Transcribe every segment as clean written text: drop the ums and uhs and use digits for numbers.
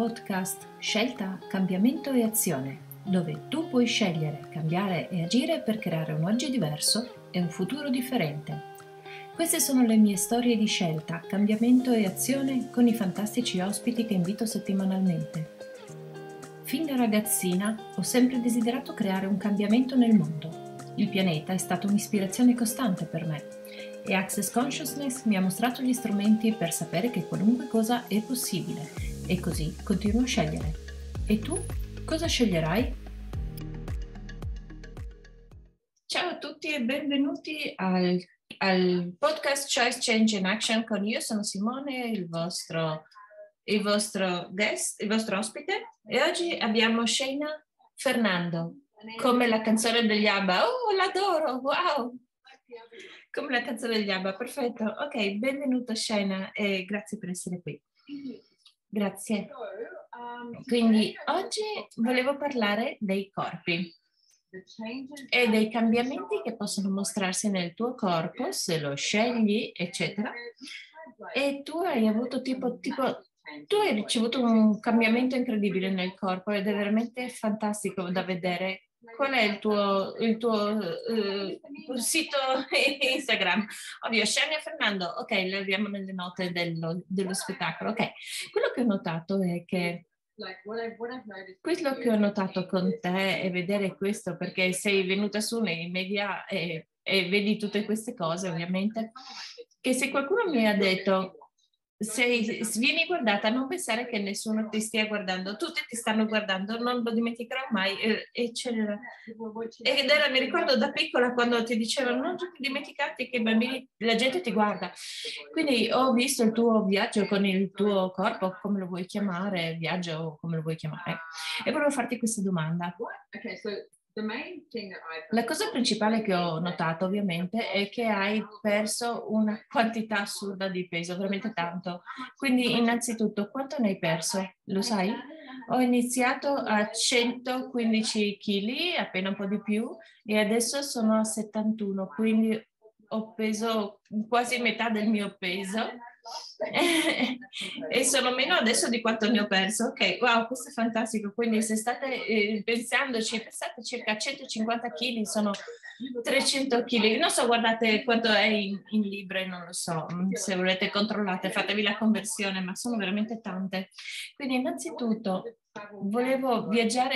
podcast Scelta, Cambiamento e Azione, dove tu puoi scegliere, cambiare e agire per creare un oggi diverso e un futuro differente. Queste sono le mie storie di scelta, cambiamento e azione con i fantastici ospiti che invito settimanalmente. Fin da ragazzina ho sempre desiderato creare un cambiamento nel mondo. Il pianeta è stato un'ispirazione costante per me e Access Consciousness mi ha mostrato gli strumenti per sapere che qualunque cosa è possibile e così continuo a scegliere. E tu cosa sceglierai? Ciao a tutti e benvenuti al podcast Choice Change in Action con io sono Simone, il vostro guest, il vostro ospite, e oggi abbiamo Sheina Fernando, come la canzone degli ABBA. Oh, l'adoro, wow! Come la canzone degli ABBA, perfetto. Ok, benvenuta Sheina e grazie per essere qui. Grazie. Quindi oggi volevo parlare dei corpi e dei cambiamenti che possono mostrarsi nel tuo corpo se lo scegli, eccetera. E tu hai avuto tu hai ricevuto un cambiamento incredibile nel corpo ed è veramente fantastico da vedere. Qual è il tuo sito Instagram? Ovvio, Sheina Fernando, ok, le abbiamo nelle note dello spettacolo. Ok, quello che ho notato è che quello che ho notato con te è vedere questo, perché sei venuta su nei media e vedi tutte queste cose, ovviamente, che se qualcuno mi ha detto vieni guardata, non pensare che nessuno ti stia guardando, tutti ti stanno guardando, non lo dimenticherò mai. Mi ricordo da piccola quando ti dicevano non dimenticarti che i bambini, la gente ti guarda. Quindi ho visto il tuo viaggio con il tuo corpo, come lo vuoi chiamare, viaggio, come lo vuoi chiamare, e volevo farti questa domanda. La cosa principale che ho notato ovviamente è che hai perso una quantità assurda di peso, veramente tanto. Quindi innanzitutto quanto ne hai perso? Lo sai? Ho iniziato a 115 kg, appena un po' di più, e adesso sono a 71, quindi ho peso quasi metà del mio peso. E sono meno adesso di quanto ne ho perso. Ok, wow, questo è fantastico. Quindi se state pensandoci, pensate circa 150 kg, sono 300 kg. Non so, guardate quanto è in libbre, non lo so. Se volete controllate, fatevi la conversione, ma sono veramente tante. Quindi innanzitutto volevo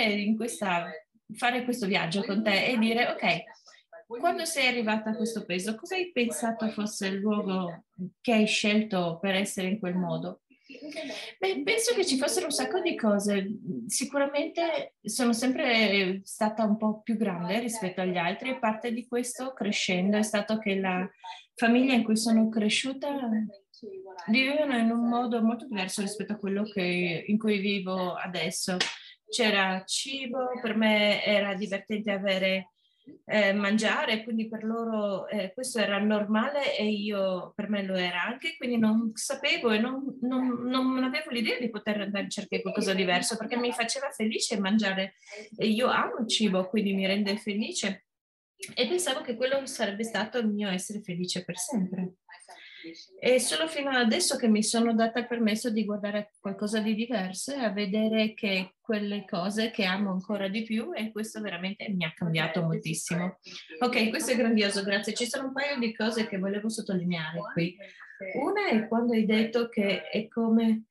fare questo viaggio con te e dire, ok, quando sei arrivata a questo peso, cosa hai pensato fosse il luogo che hai scelto per essere in quel modo? Beh, penso che ci fossero un sacco di cose. Sicuramente sono sempre stata un po' più grande rispetto agli altri e parte di questo crescendo è stato che la famiglia in cui sono cresciuta vivevano in un modo molto diverso rispetto a quello in cui vivo adesso. C'era cibo, per me era divertente avere mangiare, quindi per loro questo era normale e per me lo era anche, quindi non sapevo e non avevo l'idea di poter andare a cercare qualcosa di diverso perché mi faceva felice mangiare e io amo il cibo, quindi mi rende felice e pensavo che quello sarebbe stato il mio essere felice per sempre. È solo fino adesso che mi sono data il permesso di guardare qualcosa di diverso e a vedere che quelle cose che amo ancora di più e questo veramente mi ha cambiato moltissimo. Ok, questo è grandioso, grazie. Ci sono un paio di cose che volevo sottolineare qui. Una è quando hai detto che è come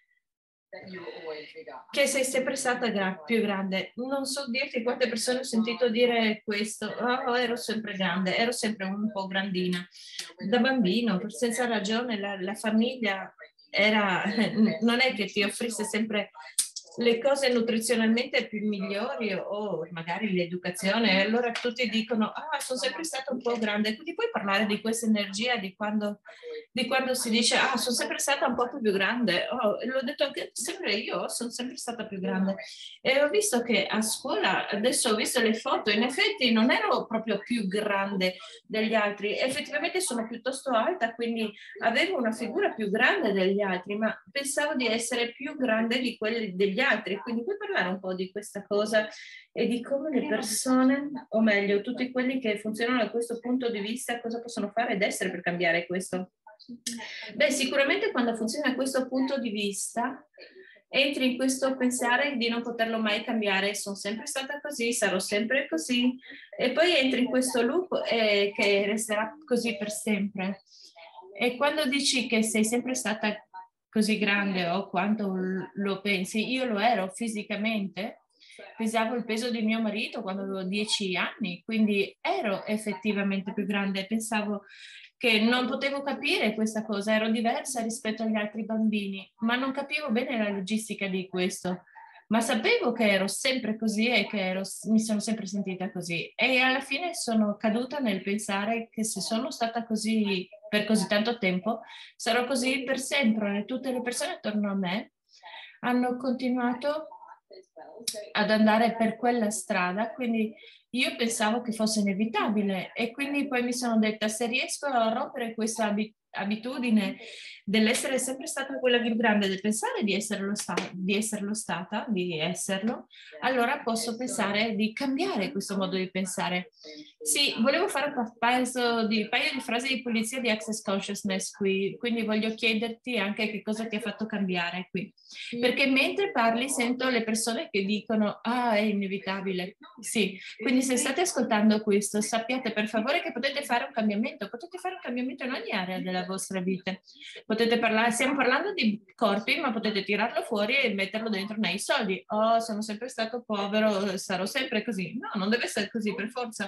che sei sempre stata più grande. Non so dirti quante persone ho sentito dire questo. Oh, ero sempre grande, ero sempre un po' grandina. Da bambino, senza ragione, la famiglia non è che ti offrisse sempre le cose nutrizionalmente più migliori o magari l'educazione, e allora tutti dicono sono sempre stata un po' grande, quindi puoi parlare di questa energia di quando si dice sono sempre stata un po' più grande. L'ho detto anche sempre io, sono sempre stata più grande e ho visto che a scuola, adesso ho visto le foto, in effetti non ero proprio più grande degli altri, effettivamente sono piuttosto alta, quindi avevo una figura più grande degli altri, ma pensavo di essere più grande di quelli degli altri, quindi puoi parlare un po' di questa cosa e di come le persone, o meglio, tutti quelli che funzionano da questo punto di vista, cosa possono fare ed essere per cambiare questo? Beh, sicuramente quando funziona da questo punto di vista entri in questo pensare di non poterlo mai cambiare, sono sempre stata così, sarò sempre così, e poi entri in questo loop che resterà così per sempre. E quando dici che sei sempre stata così grande o quanto lo pensi, io lo ero fisicamente, pesavo il peso di mio marito quando avevo 10 anni, quindi ero effettivamente più grande, pensavo che non potevo capire questa cosa, ero diversa rispetto agli altri bambini, ma non capivo bene la logistica di questo. Ma sapevo che ero sempre così e che mi sono sempre sentita così. E alla fine sono caduta nel pensare che se sono stata così per così tanto tempo, sarò così per sempre. E tutte le persone attorno a me hanno continuato ad andare per quella strada, quindi io pensavo che fosse inevitabile e quindi poi mi sono detta se riesco a rompere questa abitudine dell'essere sempre stata quella più grande, del pensare di esserlo stata, di esserlo, allora posso pensare di cambiare questo modo di pensare. Sì, volevo fare un paio di frasi di pulizia di Access Consciousness qui, quindi voglio chiederti anche che cosa ti ha fatto cambiare qui. Perché mentre parli sento le persone che dicono ah, è inevitabile. Sì, quindi se state ascoltando questo, sappiate per favore che potete fare un cambiamento in ogni area della vostra vita. Potete parlare, stiamo parlando di corpi, ma potete tirarlo fuori e metterlo dentro nei soldi. Oh, sono sempre stato povero, sarò sempre così. No, non deve essere così per forza.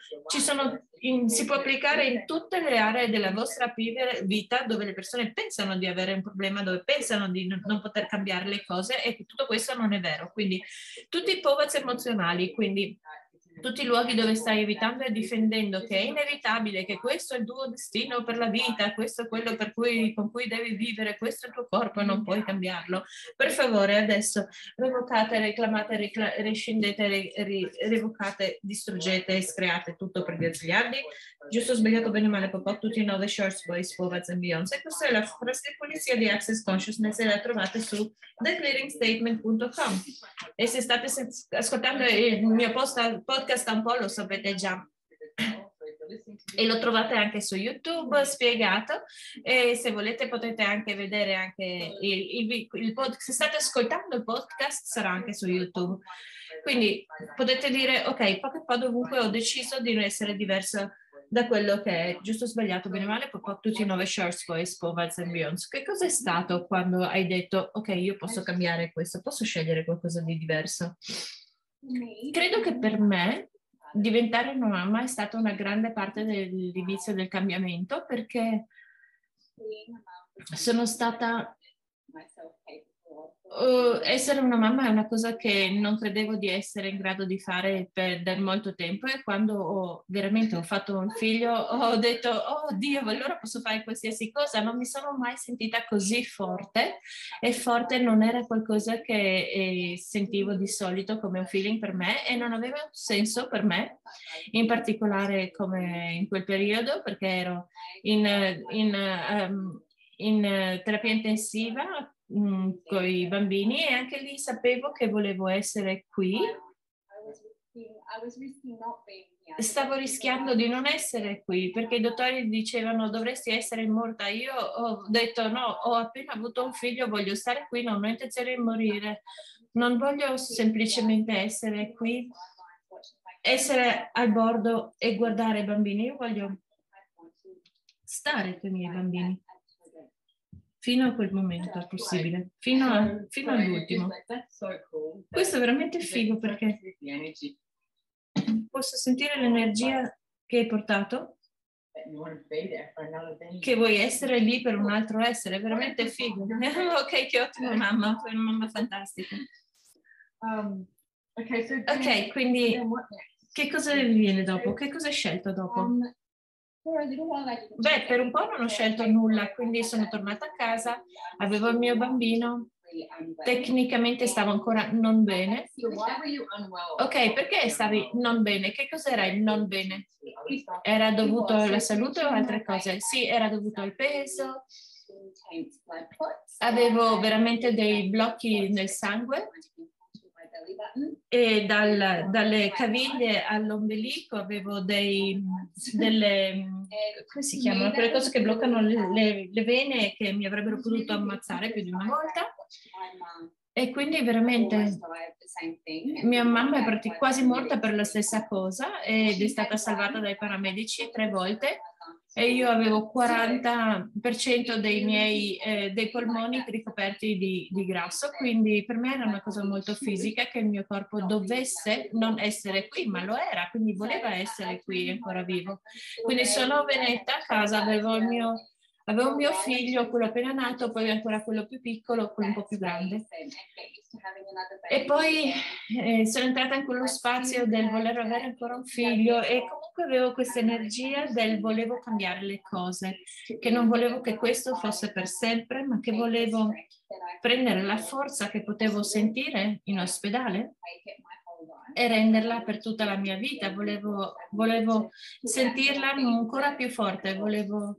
Si può applicare in tutte le aree della vostra vita dove le persone pensano di avere un problema, dove pensano di non poter cambiare le cose e che tutto questo non è vero. Quindi tutti i poveri emozionali, quindi tutti i luoghi dove stai evitando e difendendo che è inevitabile, che questo è il tuo destino per la vita, questo è quello con cui devi vivere, questo è il tuo corpo e non puoi cambiarlo. Per favore adesso revocate, reclamate, rescindete, revocate, distruggete e screate tutto per via degli anni. Giusto, sbagliato, bene o male, papà, tutti i 9 shorts, boys, Povaz e Beyoncé. Questa è la frase di polizia di Access Consciousness e la trovate su theclearingstatement.com. E se state ascoltando il mio podcast un po' lo sapete già. E lo trovate anche su YouTube spiegato e se volete potete anche vedere anche il podcast. Se state ascoltando il podcast sarà anche su YouTube. Quindi potete dire ok, poco po' dovunque ho deciso di essere diversa da quello che è, giusto o sbagliato, bene o male, poi tutti i 9 shorts, boys, Povaz and Beyonds. Che cosa è stato quando hai detto ok, io posso cambiare questo, posso scegliere qualcosa di diverso? Credo che per me diventare una mamma è stata una grande parte dell'inizio del cambiamento perché sono stata essere una mamma è una cosa che non credevo di essere in grado di fare per molto tempo e quando veramente ho fatto un figlio ho detto oh Dio, allora posso fare qualsiasi cosa, non mi sono mai sentita così forte e forte non era qualcosa che sentivo di solito come un feeling per me e non aveva senso per me, in particolare come in quel periodo perché ero in terapia intensiva con i bambini e anche lì sapevo che volevo essere qui. Stavo rischiando di non essere qui perché i dottori dicevano dovresti essere morta. Io ho detto no, ho appena avuto un figlio, voglio stare qui, non ho intenzione di morire. Non voglio semplicemente essere qui, essere al bordo e guardare i bambini. Io voglio stare con i miei bambini. Fino a quel momento possibile, fino all'ultimo. Questo è veramente figo perché posso sentire l'energia che hai portato, che vuoi essere lì per un altro essere, è veramente figo. Ok, che ottima mamma, sei una mamma fantastica. Ok, quindi che cosa viene dopo? Che cosa hai scelto dopo? Beh, per un po' non ho scelto nulla, quindi sono tornata a casa, avevo il mio bambino, tecnicamente stavo ancora non bene. Ok, perché stavi non bene? Che cos'era il non bene? Era dovuto alla salute o altre cose? Sì, era dovuto al peso, avevo veramente dei blocchi nel sangue e dalle caviglie all'ombelico avevo delle, come si chiamano? Quelle cose che bloccano le vene che mi avrebbero potuto ammazzare più di una volta. E quindi veramente mia mamma è quasi morta per la stessa cosa ed è stata salvata dai paramedici 3 volte e io avevo 40% dei polmoni ricoperti di grasso, quindi per me era una cosa molto fisica che il mio corpo dovesse non essere qui, ma lo era, quindi voleva essere qui ancora vivo. Quindi sono venuta a casa, avevo un mio figlio, quello appena nato, poi ancora quello più piccolo, quello un po' più grande. E poi sono entrata in quello spazio del voler avere ancora un figlio e comunque avevo questa energia del volevo cambiare le cose, che non volevo che questo fosse per sempre, ma che volevo prendere la forza che potevo sentire in ospedale e renderla per tutta la mia vita. Volevo sentirla ancora più forte, volevo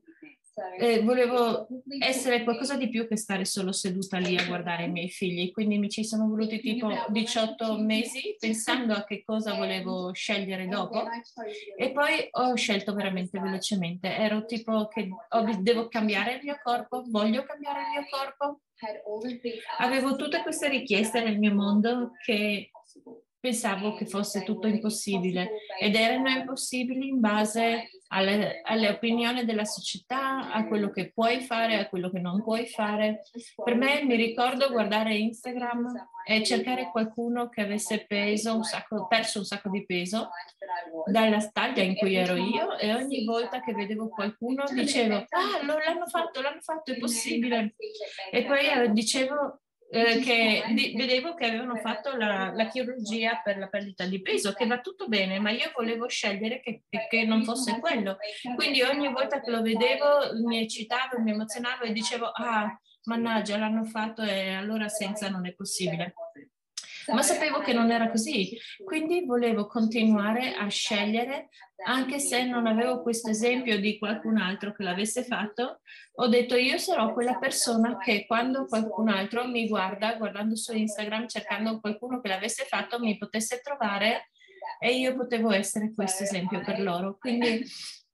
essere qualcosa di più che stare solo seduta lì a guardare i miei figli, quindi mi ci sono voluti tipo 18 mesi pensando a che cosa volevo scegliere dopo e poi ho scelto veramente velocemente. Ero tipo che devo cambiare il mio corpo, voglio cambiare il mio corpo. Avevo tutte queste richieste nel mio mondo che pensavo che fosse tutto impossibile ed erano impossibili in base alle opinioni della società, a quello che puoi fare, a quello che non puoi fare. Per me mi ricordo guardare Instagram e cercare qualcuno che avesse perso un sacco di peso dalla taglia in cui ero io e ogni volta che vedevo qualcuno dicevo l'hanno fatto, è possibile. E poi dicevo vedevo che avevano fatto la chirurgia per la perdita di peso, che va tutto bene, ma io volevo scegliere che non fosse quello. Quindi ogni volta che lo vedevo mi eccitavo, mi emozionavo e dicevo, mannaggia, l'hanno fatto e allora senza non è possibile. Ma sapevo che non era così, quindi volevo continuare a scegliere, anche se non avevo questo esempio di qualcun altro che l'avesse fatto. Ho detto io sarò quella persona che quando qualcun altro mi guardando su Instagram cercando qualcuno che l'avesse fatto mi potesse trovare e io potevo essere questo esempio per loro. Quindi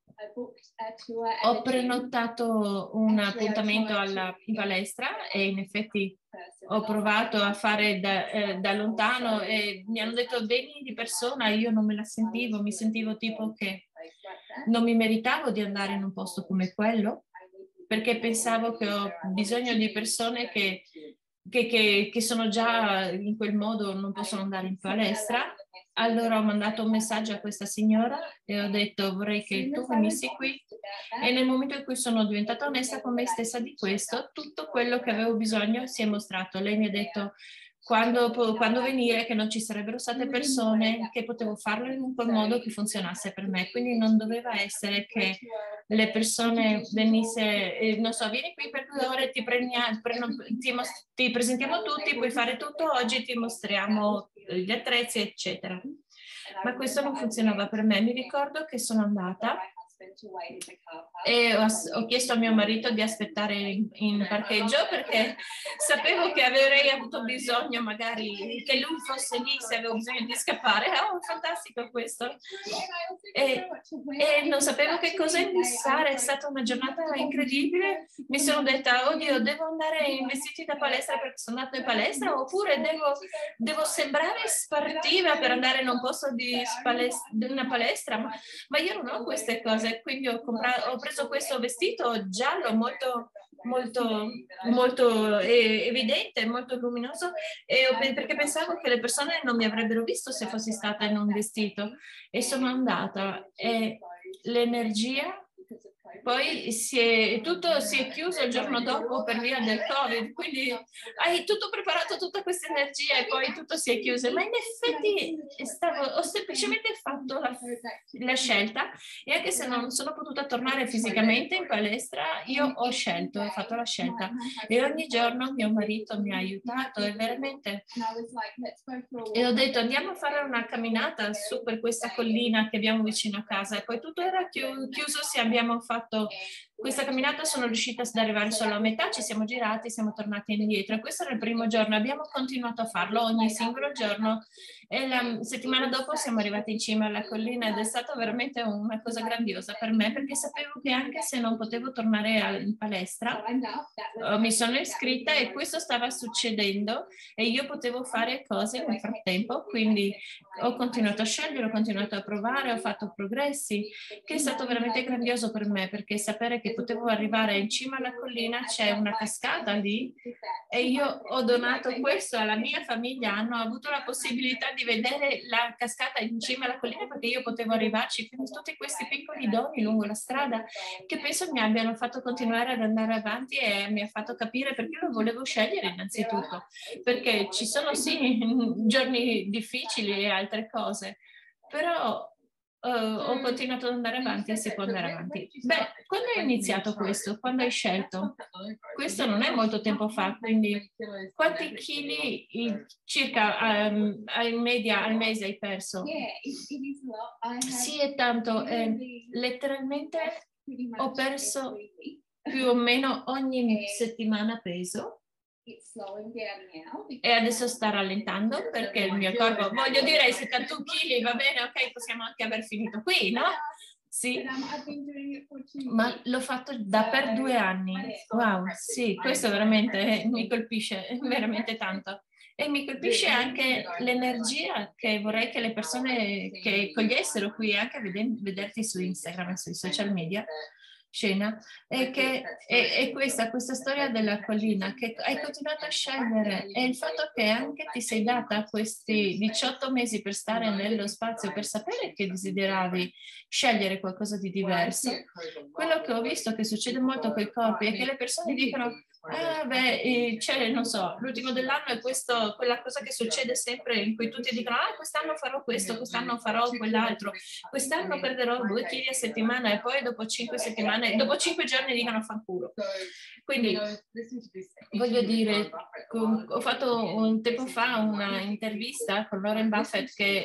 ho prenotato un appuntamento alla palestra e in effetti ho provato a fare da lontano e mi hanno detto vieni di persona, io non me la sentivo, mi sentivo tipo che non mi meritavo di andare in un posto come quello perché pensavo che ho bisogno di persone che sono già in quel modo, non possono andare in palestra. Allora ho mandato un messaggio a questa signora e ho detto vorrei che tu venissi qui e nel momento in cui sono diventata onesta con me stessa di questo, tutto quello che avevo bisogno si è mostrato. Lei mi ha detto quando venire che non ci sarebbero state persone, che potevo farlo in un quel modo che funzionasse per me, quindi non doveva essere che le persone venisse, non so, vieni qui per 2 ore, ti presentiamo tutti, puoi fare tutto oggi, ti mostriamo gli attrezzi, eccetera. Ma questo non funzionava per me. Mi ricordo che sono andata e ho chiesto a mio marito di aspettare in parcheggio perché sapevo che avrei avuto bisogno magari che lui fosse lì se avevo bisogno di scappare. Oh, fantastico questo! E non sapevo che cosa indossare, è stata una giornata incredibile. Mi sono detta, oddio, devo andare in vestiti da palestra perché sono andata in palestra oppure devo sembrare sportiva per andare in un posto di una palestra, ma io non ho queste cose. Quindi ho preso questo vestito giallo molto evidente, molto luminoso perché pensavo che le persone non mi avrebbero visto se fossi stata in un vestito e sono andata e l'energia poi tutto si è chiuso il giorno dopo per via del Covid, quindi hai tutto preparato, tutta questa energia e poi tutto si è chiuso. Ma in effetti ho semplicemente fatto la scelta e anche se non sono potuta tornare fisicamente in palestra, io ho fatto la scelta e ogni giorno mio marito mi ha aiutato e veramente e ho detto andiamo a fare una camminata su per questa collina che abbiamo vicino a casa e poi tutto era chiuso, sì, abbiamo fatto questa camminata sono riuscita ad arrivare solo a metà, ci siamo girati, siamo tornati indietro. E questo era il primo giorno, abbiamo continuato a farlo ogni singolo giorno e la settimana dopo siamo arrivati in cima alla collina ed è stata veramente una cosa grandiosa per me, perché sapevo che anche se non potevo tornare in palestra, mi sono iscritta e questo stava succedendo e io potevo fare cose nel frattempo, quindi ho continuato a scegliere, ho continuato a provare, ho fatto progressi, che è stato veramente grandioso per me, perché sapere che potevo arrivare in cima alla collina, c'è una cascata lì e io ho donato questo alla mia famiglia, hanno avuto la possibilità di vedere la cascata in cima alla collina perché io potevo arrivarci, quindi tutti questi piccoli doni lungo la strada che penso mi abbiano fatto continuare ad andare avanti e mi ha fatto capire perché lo volevo scegliere innanzitutto, perché ci sono sì giorni difficili e altre cose, però ho continuato ad andare avanti e si può andare avanti. Beh, quando hai iniziato questo? Quando hai scelto? Questo non è molto tempo fa, quindi quanti chili circa in media al mese hai perso? Sì, è tanto. Letteralmente ho perso più o meno ogni settimana peso. E adesso sta rallentando perché il mio corpo, voglio dire, ai 71 kg, va bene, ok, possiamo anche aver finito qui, no? Sì, ma l'ho fatto da per 2 anni. Wow, sì, questo veramente mi colpisce veramente tanto. E mi colpisce anche l'energia che vorrei che le persone che cogliessero qui, anche vederti su Instagram e sui social media, Scena, è questa storia della collina che hai continuato a scegliere e il fatto che anche ti sei data questi 18 mesi per stare nello spazio, per sapere che desideravi scegliere qualcosa di diverso. Quello che ho visto che succede molto con i corpi è che le persone dicono c'è, non so, l'ultimo dell'anno è questo, quella cosa che succede sempre in cui tutti dicono quest'anno farò questo, quest'anno farò quell'altro, quest'anno perderò 2 chili a settimana e poi dopo 5 settimane, dopo 5 giorni dicono fanculo. Quindi voglio dire, ho fatto un tempo fa una intervista con Warren Buffett che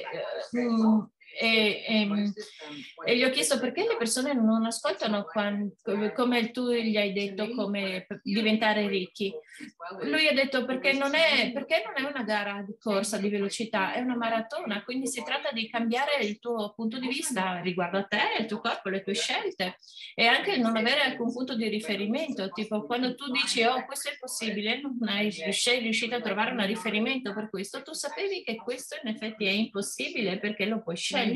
e gli ho chiesto perché le persone non ascoltano come tu gli hai detto come diventare ricchi. Lui ha detto perché non è una gara di corsa di velocità, è una maratona, quindi si tratta di cambiare il tuo punto di vista riguardo a te, il tuo corpo, le tue scelte e anche il non avere alcun punto di riferimento, tipo quando tu dici questo è possibile, non sei riuscita a trovare un riferimento per questo, tu sapevi che questo in effetti è impossibile perché lo puoi scegliere.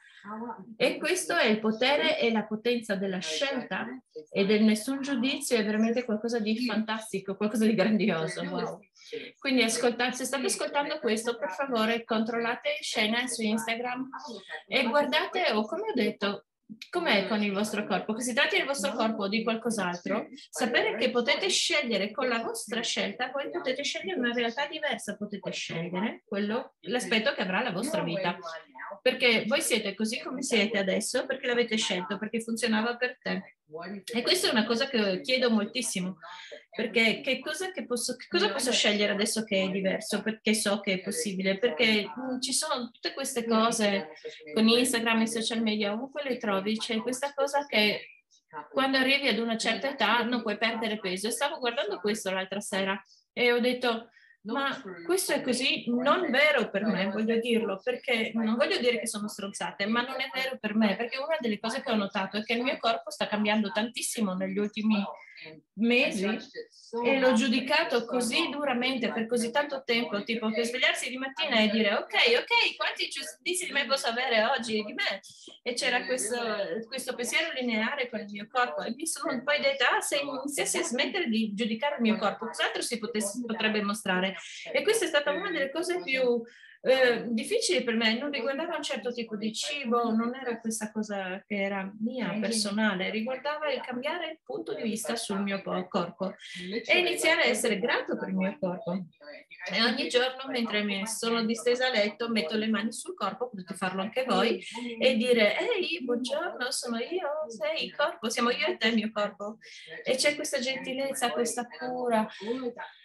E questo è il potere e la potenza della scelta e del nessun giudizio, è veramente qualcosa di fantastico, qualcosa di grandioso. Wow. Quindi se state ascoltando questo, per favore controllate Scena su Instagram e guardate, o come ho detto, com'è con il vostro corpo, che si tratti del vostro corpo o di qualcos'altro, sapere che potete scegliere con la vostra scelta, voi potete scegliere una realtà diversa, potete scegliere l'aspetto che avrà la vostra vita. Perché voi siete così come siete adesso perché l'avete scelto, perché funzionava per te. E questa è una cosa che chiedo moltissimo, perché che cosa posso scegliere adesso che è diverso, perché so che è possibile, perché ci sono tutte queste cose con Instagram e social media, ovunque le trovi, c'è questa cosa che quando arrivi ad una certa età non puoi perdere peso. E stavo guardando questo l'altra sera e ho detto ma questo è così non vero per me, voglio dirlo, perché non voglio dire che sono stronzate, ma non è vero per me, perché una delle cose che ho notato è che il mio corpo sta cambiando tantissimo negli ultimi mesi e l'ho giudicato così duramente per così tanto tempo, tipo che svegliarsi di mattina e dire ok, quanti giudizi di me posso avere oggi di me? E c'era questo pensiero lineare con il mio corpo e mi sono poi detta se iniziassi a smettere di giudicare il mio corpo, cos'altro si potrebbe mostrare? E questa è stata una delle cose più difficili per me, non riguardava un certo tipo di cibo, non era questa cosa che era mia, personale, riguardava il cambiare il punto di vista sul mio corpo e iniziare a essere grato per il mio corpo. E ogni giorno mentre mi sono distesa a letto metto le mani sul corpo, potete farlo anche voi, e dire ehi, buongiorno, sono io, sei il corpo, siamo io e te il mio corpo. E c'è questa gentilezza, questa cura.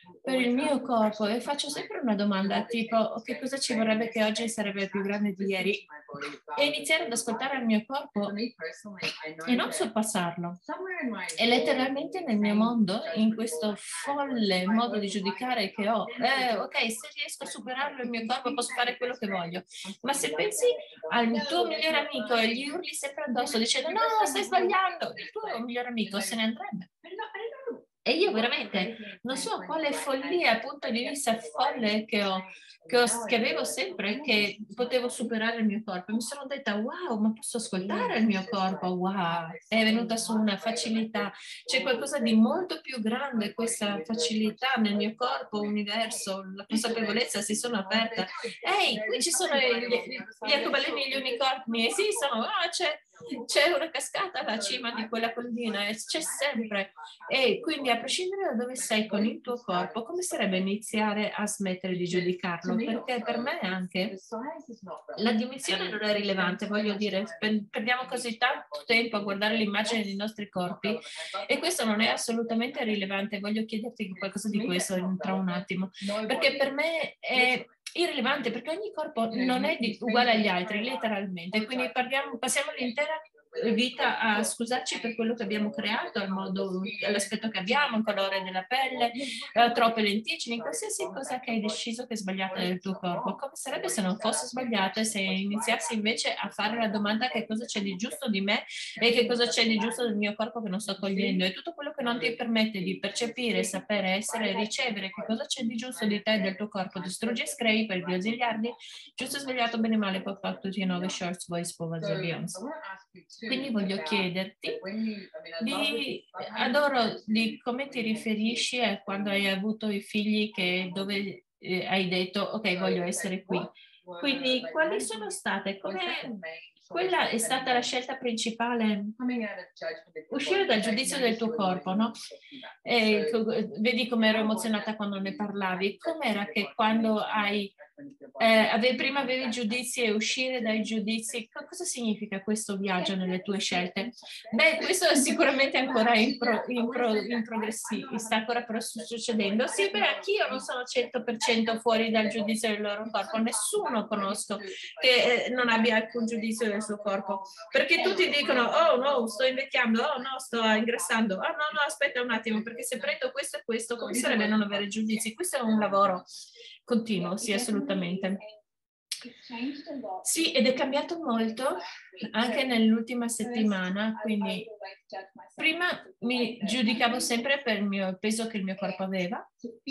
per il mio corpo e faccio sempre una domanda tipo che cosa ci vorrebbe che oggi sarebbe più grande di ieri e iniziare ad ascoltare il mio corpo e non sorpassarlo. E letteralmente nel mio mondo, in questo folle modo di giudicare che ho, ok, se riesco a superarlo il mio corpo posso fare quello che voglio, ma se pensi al tuo migliore amico e gli urli sempre addosso dicendo no, stai sbagliando, il tuo migliore amico se ne andrebbe. E io veramente non so quale follia, punto di vista folle che avevo sempre, che potevo superare il mio corpo. Mi sono detta, wow, ma posso ascoltare il mio corpo? Wow, è venuta su una facilità. C'è qualcosa di molto più grande, questa facilità nel mio corpo, universo, la consapevolezza si sono aperta. Ehi, qui ci sono gli arcobaleni e gli unicorni, esistono, c'è una cascata alla cima di quella collina, c'è sempre. E quindi a prescindere da dove sei con il tuo corpo, come sarebbe iniziare a smettere di giudicarlo? Perché per me anche la dimensione non è rilevante, voglio dire, perdiamo così tanto tempo a guardare l'immagine dei nostri corpi e questo non è assolutamente rilevante. Voglio chiederti qualcosa di questo tra un attimo, perché per me è irrilevante perché ogni corpo non è uguale agli altri, letteralmente. Quindi passiamo l'intera vita a scusarci per quello che abbiamo creato, all'aspetto che abbiamo, il colore della pelle, troppe lenticini, qualsiasi cosa che hai deciso che è sbagliata nel tuo corpo. Come sarebbe se non fosse sbagliato e se iniziassi invece a fare la domanda che cosa c'è di giusto di me e che cosa c'è di giusto del mio corpo che non sto cogliendo e tutto quello che non ti permette di percepire, sapere, essere, ricevere che cosa c'è di giusto di te e del tuo corpo. Distruggi e screvi per gli ausiliardi, giusto, sbagliato, bene, male, pop up, tutti i 9 shorts, voice, povas e Beyoncé. Quindi voglio chiederti adoro di come ti riferisci a quando hai avuto i figli dove hai detto ok, voglio essere qui. Quindi quali sono state, quella è stata la scelta principale, uscire dal giudizio del tuo corpo, no? Vedi come ero emozionata quando ne parlavi, com'era che quando prima avevi giudizi e uscire dai giudizi, cosa significa questo viaggio nelle tue scelte? Beh, questo è sicuramente ancora in progressivo, sta ancora succedendo. Sì, beh, anch'io non sono 100% fuori dal giudizio del loro corpo, nessuno conosco che non abbia alcun giudizio del suo corpo, perché tutti dicono, oh no, sto invecchiando, oh no, sto ingrassando, oh no, aspetta un attimo, perché se prendo questo e questo, come sarebbe non avere giudizi? Questo è un lavoro continuo, sì, assolutamente. Sì, ed è cambiato molto anche nell'ultima settimana, quindi prima mi giudicavo sempre per il peso che il mio corpo aveva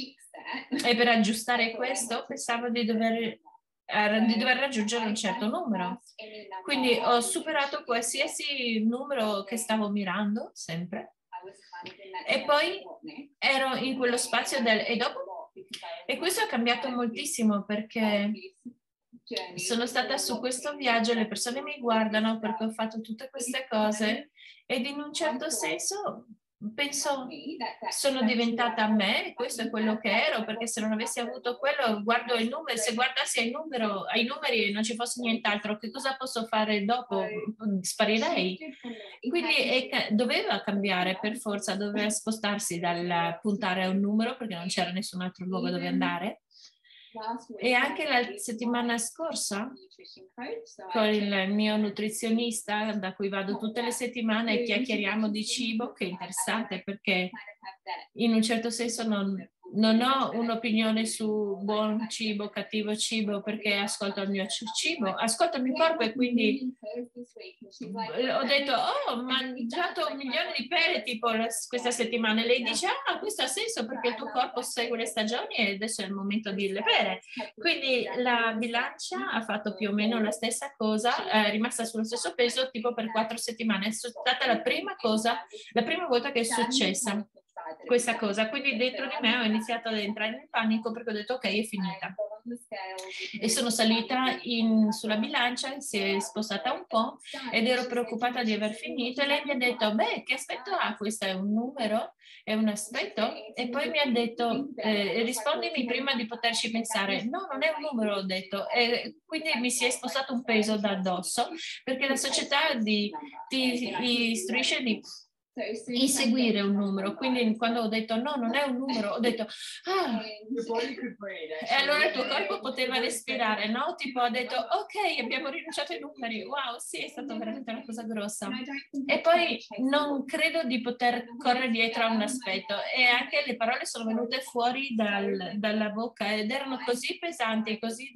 e per aggiustare questo pensavo di dover raggiungere un certo numero. Quindi ho superato qualsiasi numero che stavo mirando, sempre. E poi ero in quello spazio e dopo? E questo ha cambiato moltissimo perché sono stata su questo viaggio, le persone mi guardano perché ho fatto tutte queste cose ed in un certo senso penso sono diventata me, questo è quello che ero, perché se non avessi avuto quello, guardo i numeri, se guardassi ai numeri e non ci fosse nient'altro, che cosa posso fare dopo? Sparirei. Quindi doveva cambiare per forza, doveva spostarsi dal puntare a un numero perché non c'era nessun altro luogo dove andare. E anche la settimana scorsa con il mio nutrizionista da cui vado tutte le settimane e chiacchieriamo di cibo, che è interessante perché in un certo senso non ho un'opinione su buon cibo, cattivo cibo, perché ascolto il mio cibo, ascolto il mio corpo e quindi ho detto, ho mangiato 1 milione di pere tipo questa settimana e lei dice, questo ha senso perché il tuo corpo segue le stagioni e adesso è il momento di le pere. Quindi la bilancia ha fatto più o meno la stessa cosa, è rimasta sullo stesso peso tipo per 4 settimane. È stata la prima volta che è successa questa cosa, quindi dentro di me ho iniziato ad entrare nel panico perché ho detto ok, è finita e sono salita sulla bilancia, si è spostata un po' ed ero preoccupata di aver finito e lei mi ha detto beh, che aspetto ha? Questo è un numero? È un aspetto? E poi mi ha detto rispondimi prima di poterci pensare. No, non è un numero, ho detto, e quindi mi si è spostato un peso da addosso perché la società ti istruisce di inseguire un numero. Quindi quando ho detto no, non è un numero, ho detto ah, e allora il tuo corpo poteva respirare, no? Tipo ha detto ok, abbiamo rinunciato ai numeri, wow, sì, è stata veramente una cosa grossa. E poi non credo di poter correre dietro a un aspetto, e anche le parole sono venute fuori dalla bocca ed erano così pesanti, così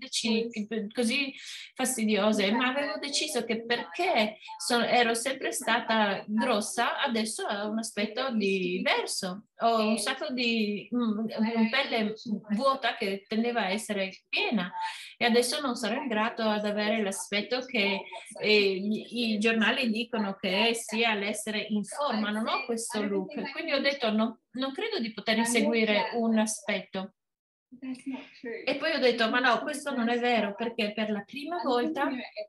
fastidiose, ma avevo deciso che perché ero sempre stata grossa, adesso ho un aspetto diverso, ho un sacco di pelle vuota che tendeva a essere piena, e adesso non sarò in grado ad avere l'aspetto che i giornali dicono che sia l'essere in forma, non ho questo look, quindi ho detto no, non credo di poter inseguire un aspetto. E poi ho detto ma no, questo non è vero, perché per la prima volta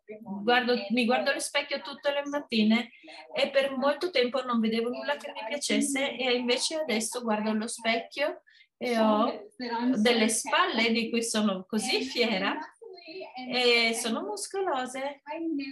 mi guardo allo specchio tutte le mattine e per molto tempo non vedevo nulla che mi piacesse, e invece adesso guardo allo specchio e ho delle spalle di cui sono così fiera e sono muscolose,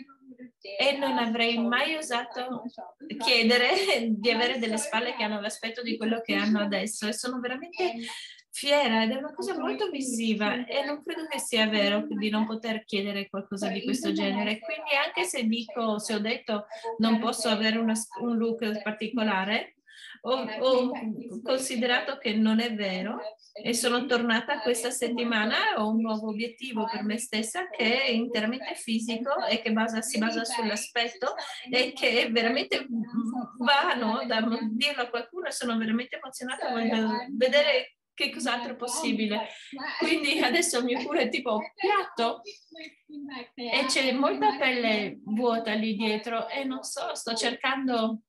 e non avrei mai osato chiedere di avere delle spalle che hanno l'aspetto di quello che hanno adesso, e sono veramente fiera, ed è una cosa molto visiva, e non credo che sia vero di non poter chiedere qualcosa di questo genere. Quindi anche se ho detto non posso avere un look particolare, ho considerato che non è vero, e sono tornata questa settimana e ho un nuovo obiettivo per me stessa che è interamente fisico e che si basa sull'aspetto, e che veramente va, no, da dirlo a qualcuno. Sono veramente emozionata, voglio vedere che cos'altro è possibile. Quindi adesso il mio culo è tipo piatto e c'è molta pelle vuota lì dietro, e non so, sto cercando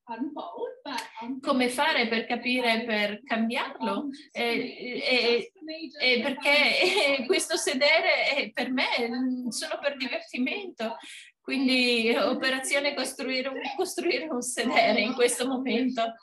come fare per capire, per cambiarlo, e perché questo sedere è per me solo per divertimento. Quindi operazione costruire un sedere in questo momento.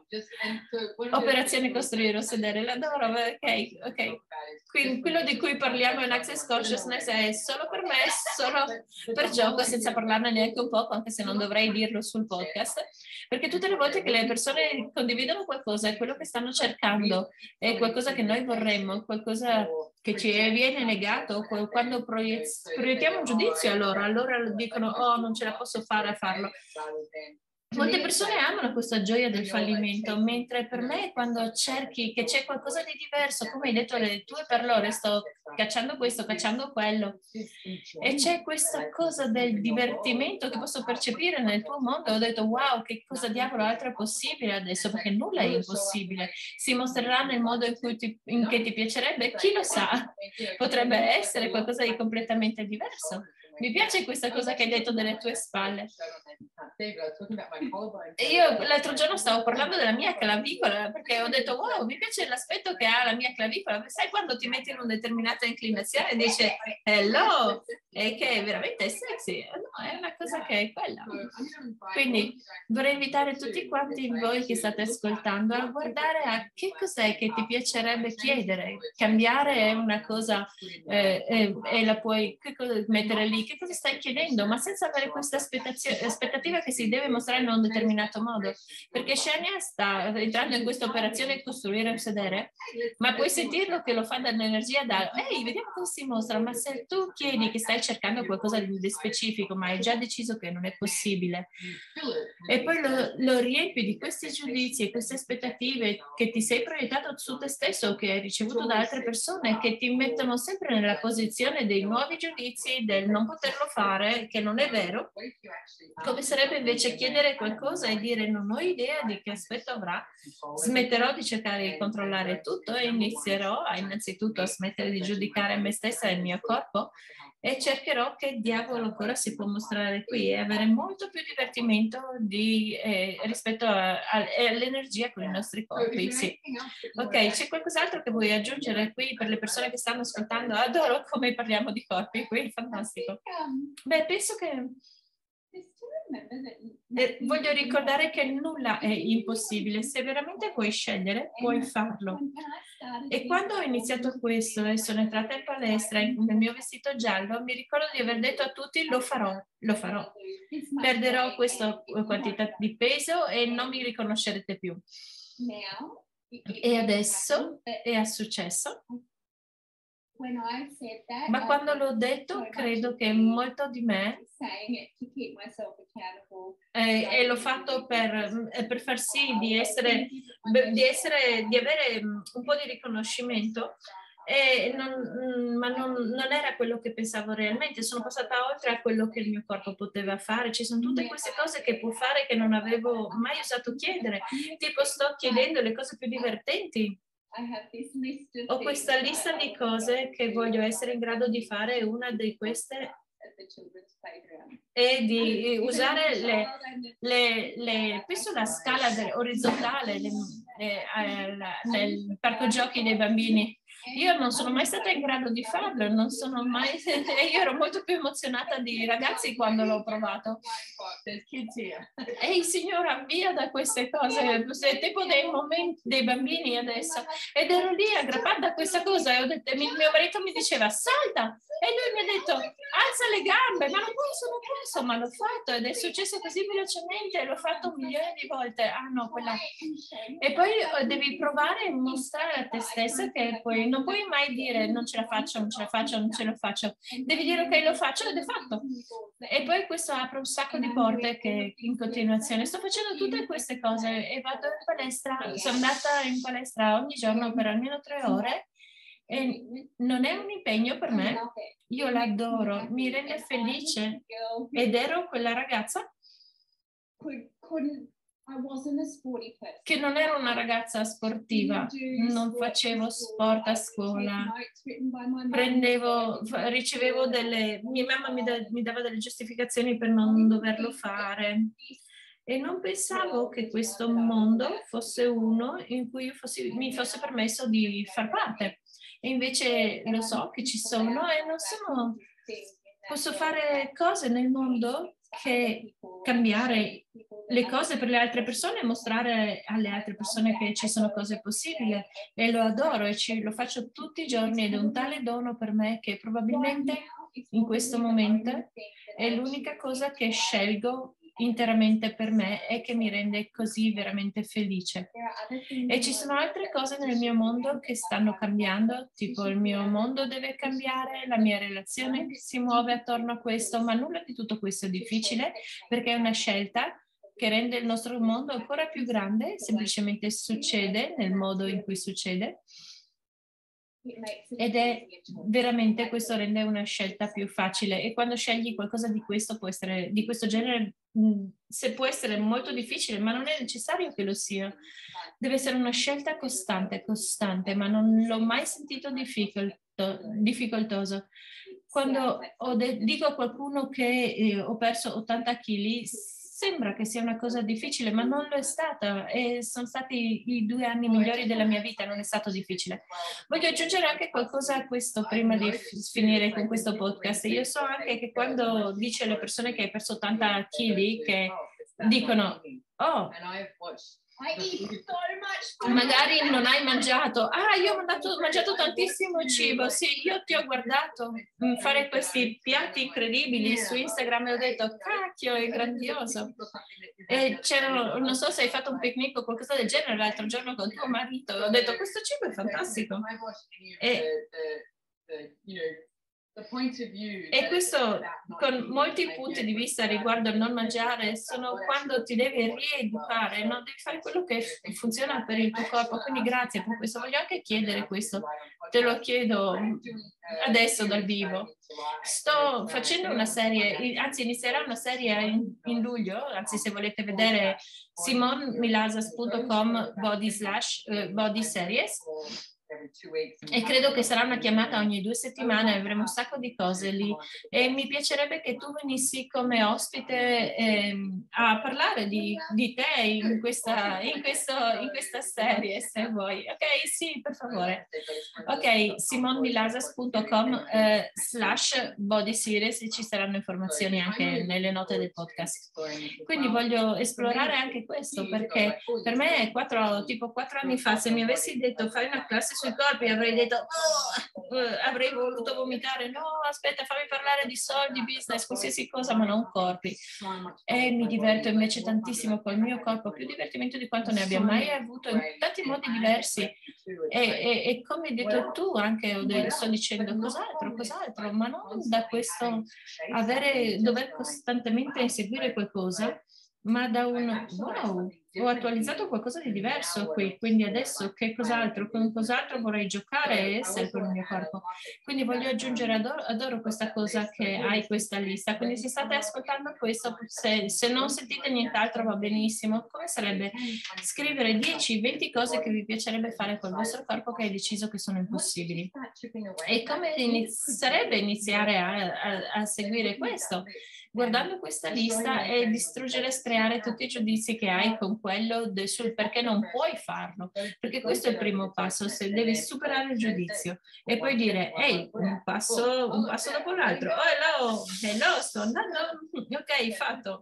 Operazione costruire un sedere, l'adoro, ok. Quindi quello di cui parliamo in Access Consciousness è solo per me, solo per gioco, senza parlarne neanche un po', anche se non dovrei dirlo sul podcast, perché tutte le volte che le persone condividono qualcosa, è quello che stanno cercando, è qualcosa che noi vorremmo, qualcosa che ci viene negato, quando proiettiamo un giudizio, allora dicono oh, non ce la posso fare a farlo. Molte persone amano questa gioia del fallimento, mentre per me quando cerchi che c'è qualcosa di diverso, come hai detto le tue perlore, sto cacciando questo, cacciando quello, e c'è questa cosa del divertimento che posso percepire nel tuo mondo, ho detto wow, che cosa diavolo altro è possibile adesso, perché nulla è impossibile, si mostrerà nel modo in che ti piacerebbe, chi lo sa, potrebbe essere qualcosa di completamente diverso. Mi piace questa cosa che hai detto delle tue spalle. E io l'altro giorno stavo parlando della mia clavicola, perché ho detto wow, mi piace l'aspetto che ha la mia clavicola. Sai quando ti metti in una determinata inclinazione e dice hello, e che è veramente sexy? No, è una cosa che è quella. Quindi vorrei invitare tutti quanti voi che state ascoltando a guardare a che cos'è che ti piacerebbe chiedere. Cambiare è una cosa e la puoi mettere lì. Che cosa stai chiedendo? Ma senza avere questa aspettativa che si deve mostrare in un determinato modo. Perché Shania sta entrando in questa operazione di costruire un sedere, ma puoi sentirlo che lo fa dall'energia ehi, vediamo come si mostra. Ma se tu chiedi che stai cercando qualcosa di specifico, ma hai già deciso che non è possibile, e poi lo riempi di questi giudizi e queste aspettative che ti sei proiettato su te stesso, che hai ricevuto da altre persone, che ti mettono sempre nella posizione dei nuovi giudizi, del non poterlo fare, che non è vero, come sarebbe invece chiedere qualcosa e dire non ho idea di che aspetto avrà, smetterò di cercare di controllare tutto e inizierò innanzitutto a smettere di giudicare me stessa e il mio corpo, e cercherò che diavolo ancora si può mostrare qui, e avere molto più divertimento rispetto all'energia con i nostri corpi. Sì. Ok, c'è qualcos'altro che vuoi aggiungere qui per le persone che stanno ascoltando? Adoro come parliamo di corpi qui, fantastico. Beh, penso che Voglio ricordare che nulla è impossibile. Se veramente vuoi scegliere, puoi farlo. E quando ho iniziato questo e sono entrata in palestra nel mio vestito giallo, mi ricordo di aver detto a tutti: lo farò, lo farò. Perderò questa quantità di peso e non mi riconoscerete più. E adesso è successo. Ma quando l'ho detto, credo che molto di me, e l'ho fatto per far sì di avere un po' di riconoscimento, ma non era quello che pensavo realmente. Sono passata oltre a quello che il mio corpo poteva fare. Ci sono tutte queste cose che può fare che non avevo mai osato chiedere. Tipo, sto chiedendo le cose più divertenti. Ho questa lista di cose che voglio essere in grado di fare. Una di queste è di usare penso la scala orizzontale nel parco giochi dei bambini. Io non sono mai stata in grado di farlo, non sono mai. Io ero molto più emozionata di ragazzi quando l'ho provato. Ehi signora, via da queste cose, è tipo dei momenti dei bambini adesso. Ed ero lì aggrappata a questa cosa e mio marito mi diceva salta, e lui mi ha detto alza le gambe, ma non posso, ma l'ho fatto ed è successo così velocemente, l'ho fatto milioni di volte. Ah no, quella. E poi devi provare e mostrare a te stessa che poi non puoi mai dire non ce la faccio, non ce la faccio, non ce la faccio. Devi dire ok, lo faccio ed è fatto. E poi questo apre un sacco di porte che in continuazione sto facendo tutte queste cose e vado in palestra. Sono andata in palestra ogni giorno per almeno 3 ore. E non è un impegno per me, io l'adoro, mi rende felice ed ero quella ragazza che non ero una ragazza sportiva, non facevo sport a scuola, ricevevo mia mamma mi dava delle giustificazioni per non doverlo fare. E non pensavo che questo mondo fosse uno in cui mi fosse permesso di far parte. E invece lo so che ci sono e posso fare cose nel mondo che cambiare le cose per le altre persone e mostrare alle altre persone che ci sono cose possibili. E lo adoro e lo faccio tutti i giorni ed è un tale dono per me che probabilmente in questo momento è l'unica cosa che scelgo interamente per me e che mi rende così veramente felice. E ci sono altre cose nel mio mondo che stanno cambiando, tipo il mio mondo deve cambiare, la mia relazione si muove attorno a questo, ma nulla di tutto questo è difficile perché è una scelta che rende il nostro mondo ancora più grande, semplicemente succede nel modo in cui succede. Ed è veramente questo rende una scelta più facile e quando scegli qualcosa di questo di questo genere se può essere molto difficile ma non è necessario che lo sia, deve essere una scelta costante, ma non l'ho mai sentito difficoltoso. Quando dico a qualcuno che ho perso 80 kg sembra che sia una cosa difficile, ma non lo è stata e sono stati i 2 anni migliori della mia vita, non è stato difficile. Voglio aggiungere anche qualcosa a questo prima di finire con questo podcast. Io so anche che quando dice alle persone che hai perso 80 kg, che dicono, oh, magari non hai mangiato. Ah, io ho mangiato tantissimo cibo. Sì, io ti ho guardato fare questi piatti incredibili su Instagram e ho detto, cacchio, è grandioso. E non so se hai fatto un picnic o qualcosa del genere l'altro giorno con tuo marito. Ho detto, questo cibo è fantastico. E questo con molti punti di vista riguardo il non mangiare sono quando ti devi rieducare, no? Devi fare quello che funziona per il tuo corpo, quindi grazie per questo. Voglio anche chiedere questo, te lo chiedo adesso dal vivo. Sto facendo una serie, anzi inizierà una serie in luglio, anzi se volete vedere simonmilasas.com /body series. e credo che sarà una chiamata ogni 2 settimane, avremo un sacco di cose lì e mi piacerebbe che tu venissi come ospite a parlare di te in questa serie, se vuoi. Ok, sì, per favore. Ok, simonmilasas.com/bodyseries e ci saranno informazioni anche nelle note del podcast. Quindi voglio esplorare anche questo, perché per me tipo 4 anni fa, se mi avessi detto fai una classe sui corpi, avrei detto avrei voluto vomitare. No, aspetta, fammi parlare di soldi, business, qualsiasi cosa, ma non corpi. E mi diverto invece tantissimo col mio corpo, più divertimento di quanto ne abbia mai avuto in tanti modi diversi. E come hai detto tu, anche sto dicendo cos'altro, ma non da questo dover costantemente inseguire qualcosa, ma da un wow, ho attualizzato qualcosa di diverso qui, quindi adesso con cos'altro vorrei giocare e essere con il mio corpo. Quindi voglio aggiungere, adoro questa cosa che hai questa lista, quindi se state ascoltando questo, se non sentite nient'altro va benissimo. Come sarebbe scrivere 10-20 cose che vi piacerebbe fare col vostro corpo che hai deciso che sono impossibili? E come sarebbe iniziare a seguire questo? Guardando questa lista e distruggere e screare tutti i giudizi che hai con quello sul perché non puoi farlo, perché questo è il primo passo, se devi superare il giudizio e poi dire ehi, un passo dopo l'altro. Oh, hello, sto andando, ok, fatto.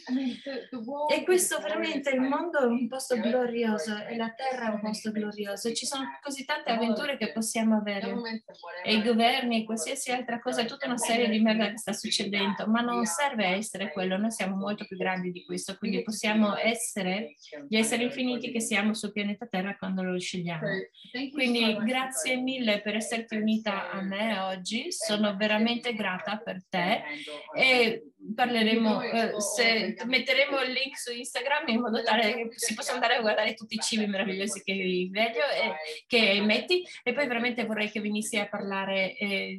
E questo veramente, il mondo è un posto glorioso e la terra è un posto glorioso e ci sono così tante avventure che possiamo avere e i governi e qualsiasi altra cosa, è tutta una serie di merda che sta succedendo, ma non serve essere quello, noi siamo molto più grandi di questo, quindi possiamo essere gli esseri infiniti che siamo sul pianeta Terra quando lo scegliamo. Quindi grazie mille per esserti unita a me oggi, sono veramente grata per te e parleremo, metteremo il link su Instagram in modo tale che si possa andare a guardare tutti i cibi meravigliosi che vedo e che metti, e poi veramente vorrei che venissi a parlare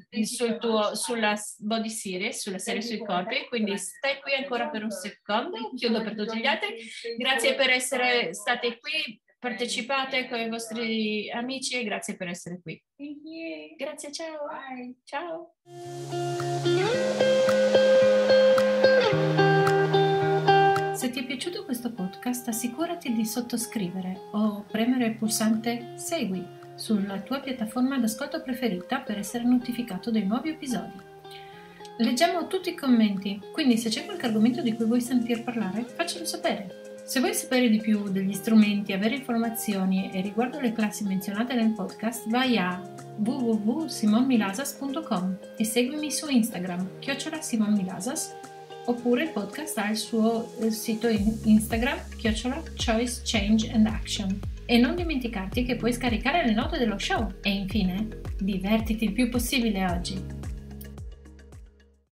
sulla body series, sulla serie sui corpi, quindi stai qui ancora per un secondo, chiudo per tutti gli altri. Grazie per essere state qui, partecipate con i vostri amici e grazie per essere qui. Grazie, ciao. Bye. Ciao. Se ti è piaciuto questo podcast, assicurati di sottoscrivere o premere il pulsante Segui sulla tua piattaforma d'ascolto preferita per essere notificato dei nuovi episodi. Leggiamo tutti i commenti, quindi se c'è qualche argomento di cui vuoi sentir parlare, faccelo sapere. Se vuoi sapere di più degli strumenti, avere informazioni e riguardo le classi menzionate nel podcast, vai a www.simonmilasas.com e seguimi su Instagram, @simonmilasas, oppure il podcast ha il suo sito Instagram, @Choice, Change and Action. E non dimenticarti che puoi scaricare le note dello show. E infine, divertiti il più possibile oggi.